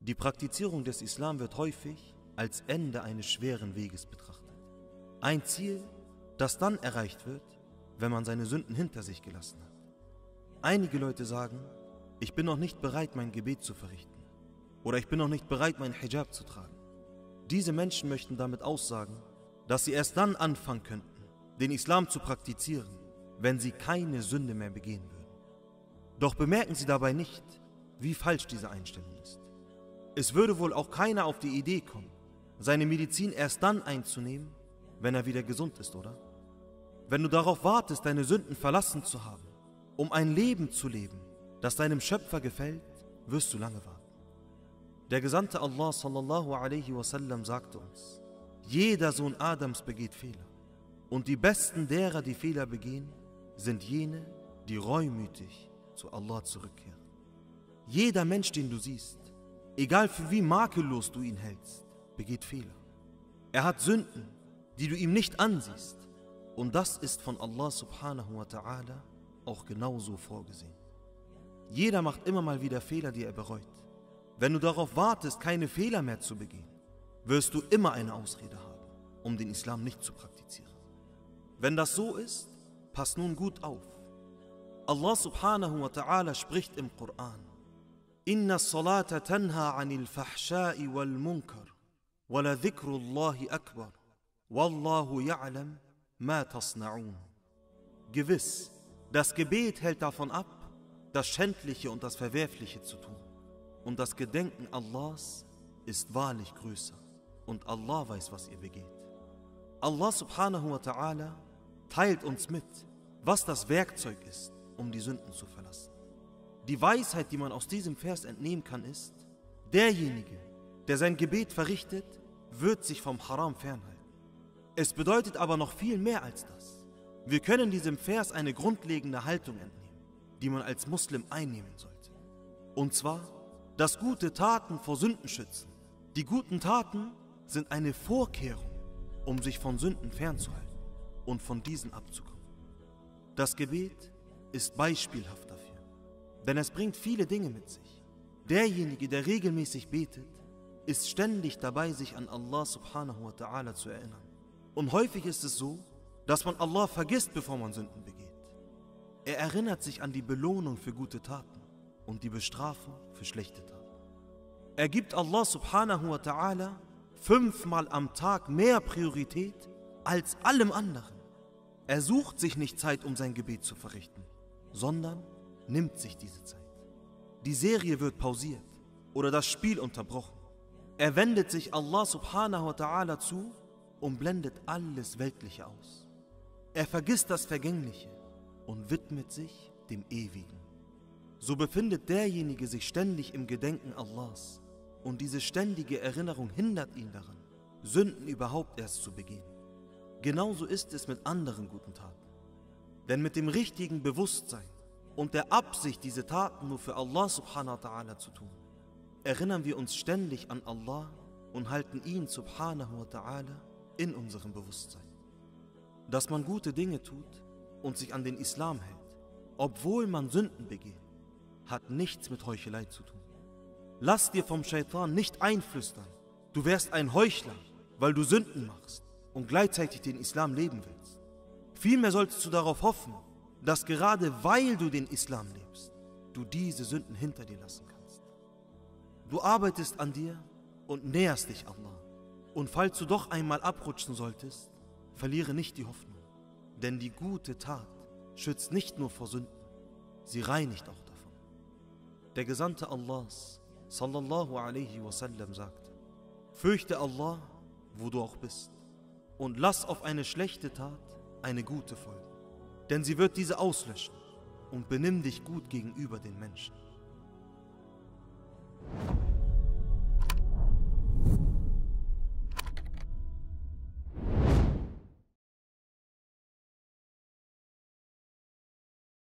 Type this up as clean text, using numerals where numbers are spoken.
Die Praktizierung des Islam wird häufig als Ende eines schweren Weges betrachtet. Ein Ziel, das dann erreicht wird, wenn man seine Sünden hinter sich gelassen hat. Einige Leute sagen, ich bin noch nicht bereit, mein Gebet zu verrichten. Oder ich bin noch nicht bereit, meinen Hijab zu tragen. Diese Menschen möchten damit aussagen, dass sie erst dann anfangen könnten, den Islam zu praktizieren, wenn sie keine Sünde mehr begehen würden. Doch bemerken sie dabei nicht, wie falsch diese Einstellung ist. Es würde wohl auch keiner auf die Idee kommen, seine Medizin erst dann einzunehmen, wenn er wieder gesund ist, oder? Wenn du darauf wartest, deine Sünden verlassen zu haben, um ein Leben zu leben, das deinem Schöpfer gefällt, wirst du lange warten. Der Gesandte Allah sallallahu alaihi wasallam sagte uns, jeder Sohn Adams begeht Fehler. Und die besten derer, die Fehler begehen, sind jene, die reumütig zu Allah zurückkehren. Jeder Mensch, den du siehst, egal für wie makellos du ihn hältst, begeht Fehler. Er hat Sünden, die du ihm nicht ansiehst. Und das ist von Allah subhanahu wa ta'ala auch genauso vorgesehen. Jeder macht immer mal wieder Fehler, die er bereut. Wenn du darauf wartest, keine Fehler mehr zu begehen, wirst du immer eine Ausrede haben, um den Islam nicht zu praktizieren. Wenn das so ist, pass nun gut auf. Allah subhanahu wa ta'ala spricht im Koran: Inna as-salata tanha 'anil fahsha'i wal munkar wa la dhikrullahi akbar wallahu ya'lam ma tasna'un. Gewiss, das Gebet hält davon ab, das Schändliche und das Verwerfliche zu tun. Und das Gedenken Allahs ist wahrlich größer. Und Allah weiß, was ihr begeht. Allah subhanahu wa ta'ala teilt uns mit, was das Werkzeug ist, um die Sünden zu verlassen. Die Weisheit, die man aus diesem Vers entnehmen kann, ist: derjenige, der sein Gebet verrichtet, wird sich vom Haram fernhalten. Es bedeutet aber noch viel mehr als das. Wir können diesem Vers eine grundlegende Haltung entnehmen, die man als Muslim einnehmen sollte. Und zwar, dass gute Taten vor Sünden schützen. Die guten Taten sind eine Vorkehrung, um sich von Sünden fernzuhalten und von diesen abzukommen. Das Gebet ist beispielhaft dafür, denn es bringt viele Dinge mit sich. Derjenige, der regelmäßig betet, ist ständig dabei, sich an Allah subhanahu wa ta'ala zu erinnern. Und häufig ist es so, dass man Allah vergisst, bevor man Sünden begeht. Er erinnert sich an die Belohnung für gute Taten und die Bestrafung für schlechte Taten. Er gibt Allah subhanahu wa ta'ala 5-mal am Tag mehr Priorität als allem anderen. Er sucht sich nicht Zeit, um sein Gebet zu verrichten, sondern nimmt sich diese Zeit. Die Serie wird pausiert oder das Spiel unterbrochen. Er wendet sich Allah subhanahu wa ta'ala zu und blendet alles Weltliche aus. Er vergisst das Vergängliche und widmet sich dem Ewigen. So befindet derjenige sich ständig im Gedenken Allahs und diese ständige Erinnerung hindert ihn daran, Sünden überhaupt erst zu begehen. Genauso ist es mit anderen guten Taten. Denn mit dem richtigen Bewusstsein und der Absicht, diese Taten nur für Allah subhanahu wa ta'ala zu tun, erinnern wir uns ständig an Allah und halten ihn subhanahu wa ta'ala in unserem Bewusstsein. Dass man gute Dinge tut und sich an den Islam hält, obwohl man Sünden begeht, hat nichts mit Heuchelei zu tun. Lass dir vom Schaitan nicht einflüstern, du wärst ein Heuchler, weil du Sünden machst und gleichzeitig den Islam leben willst. Vielmehr solltest du darauf hoffen, dass gerade weil du den Islam lebst, du diese Sünden hinter dir lassen kannst. Du arbeitest an dir und näherst dich Allah. Und falls du doch einmal abrutschen solltest, verliere nicht die Hoffnung. Denn die gute Tat schützt nicht nur vor Sünden, sie reinigt auch davon. Der Gesandte Allahs, sallallahu alaihi wasallam, sagte: Fürchte Allah, wo du auch bist, und lass auf eine schlechte Tat eine gute folgen. Denn sie wird diese auslöschen, und benimm dich gut gegenüber den Menschen.